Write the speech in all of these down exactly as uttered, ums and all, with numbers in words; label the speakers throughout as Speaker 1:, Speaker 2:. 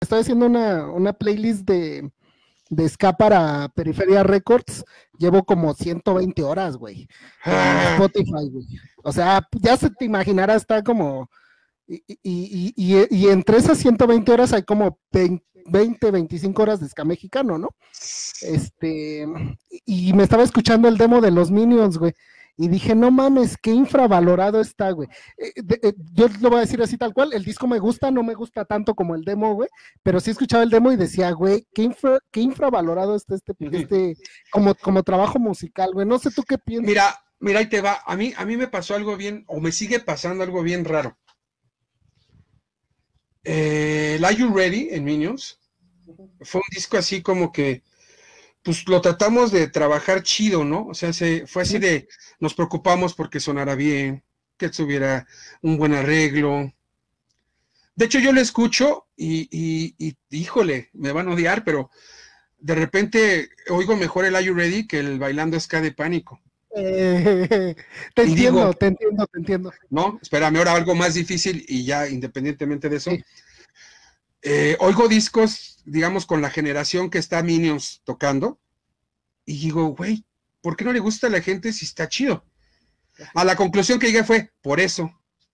Speaker 1: estoy haciendo una, una playlist de, de ska para Periferia Records, llevo como ciento veinte horas, güey, en
Speaker 2: Ah,
Speaker 1: Spotify, güey. O sea, ya se te imaginará, está como, y, y, y, y, y entre esas ciento veinte horas hay como veinte, veinticinco horas de ska mexicano, ¿no? Este, y me estaba escuchando el demo de los Minions, güey. Y dije, no mames, qué infravalorado está, güey. Eh, de- eh, yo lo voy a decir así tal cual, el disco me gusta, no me gusta tanto como el demo, güey, pero sí escuchaba el demo y decía, güey, qué, infra, qué infravalorado está este, este, como, como trabajo musical, güey. No sé tú qué piensas.
Speaker 2: mira, mira, ahí te va. A mí, a mí me pasó algo bien, o me sigue pasando algo bien raro. Eh, el Are You Ready en Minions fue un disco así como que, pues lo tratamos de trabajar chido, ¿no? O sea, se, fue así
Speaker 1: Sí,
Speaker 2: de, nos preocupamos porque sonara bien, que tuviera un buen arreglo. De hecho, yo lo escucho y, y, y, híjole, me van a odiar, pero de repente oigo mejor el Are You Ready que el Bailando Ska de Pánico.
Speaker 1: eh, te
Speaker 2: Y digo,
Speaker 1: entiendo, te entiendo, te entiendo.
Speaker 2: no, espérame, ahora algo más difícil y ya independientemente de eso.
Speaker 1: Sí.
Speaker 2: Eh, oigo discos, digamos, con la generación que está Minions tocando y digo, güey, ¿por qué no le gusta a la gente si está chido? A la conclusión que llegué fue, por eso.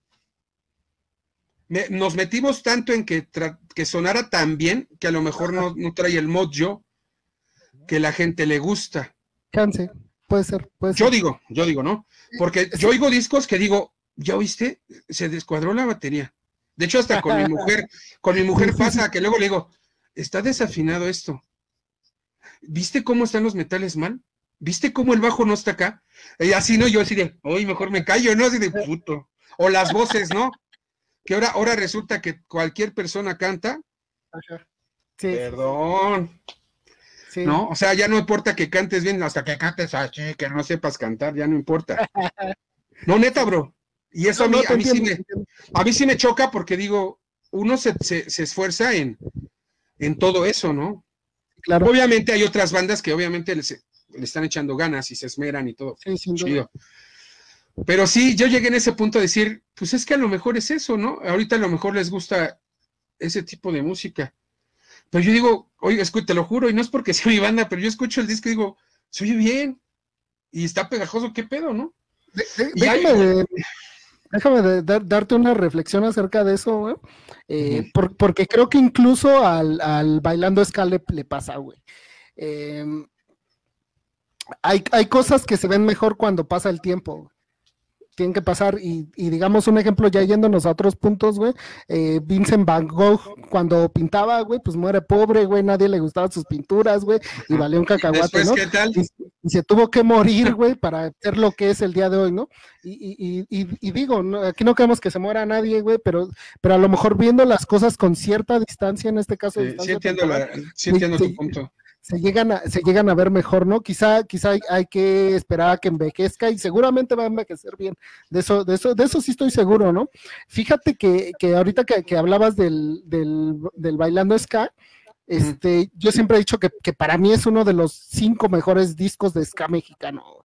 Speaker 2: Me, nos metimos tanto en que, que sonara tan bien que a lo mejor no, no trae el mojo que la gente le gusta.
Speaker 1: Chance, puede ser, puede
Speaker 2: Yo
Speaker 1: ser.
Speaker 2: digo, yo digo, ¿no? Porque yo
Speaker 1: Sí.
Speaker 2: oigo discos que digo, ¿ya oíste? Se descuadró la batería. De hecho, hasta con mi mujer, con mi
Speaker 1: Sí,
Speaker 2: mujer
Speaker 1: sí, sí.
Speaker 2: pasa que luego le digo, está desafinado esto. ¿Viste cómo están los metales mal? ¿Viste cómo el bajo no está acá? Y así, ¿no? Yo así de, hoy mejor me callo, ¿no? Así de puto. O las voces, ¿no? Que ahora, ahora resulta que cualquier persona canta.
Speaker 1: Ajá. Sí, sí, sí.
Speaker 2: Perdón,
Speaker 1: Sí.
Speaker 2: ¿no? O sea, ya no importa que cantes bien, hasta que cantes así, que no sepas cantar, ya no importa. No, neta,
Speaker 1: Sí.
Speaker 2: bro. Y eso
Speaker 1: No,
Speaker 2: a mí,
Speaker 1: no,
Speaker 2: a
Speaker 1: te
Speaker 2: mí sí
Speaker 1: entiendo,
Speaker 2: me,
Speaker 1: te entiendo.
Speaker 2: a mí sí me choca porque digo, uno se, se, se esfuerza en, en todo eso, ¿no?
Speaker 1: Claro.
Speaker 2: Obviamente hay otras bandas que obviamente les, le están echando ganas y se esmeran y todo.
Speaker 1: Sí, sin duda.
Speaker 2: Chido. Pero sí, yo llegué en ese punto a decir, pues es que a lo mejor es eso, ¿no? Ahorita a lo mejor les gusta ese tipo de música. Pero yo digo, oye, te lo juro, y no es porque sea mi banda, pero yo escucho el disco y digo, se oye bien, y está pegajoso, ¿qué pedo, no?
Speaker 1: De- de-
Speaker 2: Y hay...
Speaker 1: déjame de- déjame de dar- darte una reflexión acerca de eso, güey. Eh,
Speaker 2: Uh-huh.
Speaker 1: por- porque creo que incluso al, al Bailando Ska le, le pasa, güey. Eh, hay, hay cosas que se ven mejor cuando pasa el tiempo. Tienen que pasar y, y, digamos un ejemplo ya yéndonos a otros puntos, güey, eh, Vincent Van Gogh cuando pintaba, güey, pues muere pobre, güey, nadie le gustaban sus pinturas, güey, y
Speaker 2: Ajá.
Speaker 1: valió un
Speaker 2: ¿Y
Speaker 1: cacahuate,
Speaker 2: después
Speaker 1: ¿no?
Speaker 2: qué tal?
Speaker 1: Y, y se tuvo que morir, güey, para ser lo que es el día de hoy, ¿no? Y, y, y, y digo, no, aquí no queremos que se muera nadie, güey, pero, pero a lo mejor viendo las cosas con cierta distancia, en este caso
Speaker 2: Sí, sí
Speaker 1: distancia
Speaker 2: entiendo,
Speaker 1: temporal,
Speaker 2: la, sí
Speaker 1: se,
Speaker 2: entiendo tu
Speaker 1: se,
Speaker 2: punto.
Speaker 1: se llegan a, se llegan a ver mejor, ¿no? Quizá, quizá hay, hay que esperar a que envejezca y seguramente va a envejecer bien. De eso, de eso, de eso sí estoy seguro, ¿no? Fíjate que, que ahorita que, que hablabas del, del, del Bailando Ska,
Speaker 2: Uh-huh.
Speaker 1: este, yo siempre he dicho que, que para mí es uno de los cinco mejores discos de ska mexicano.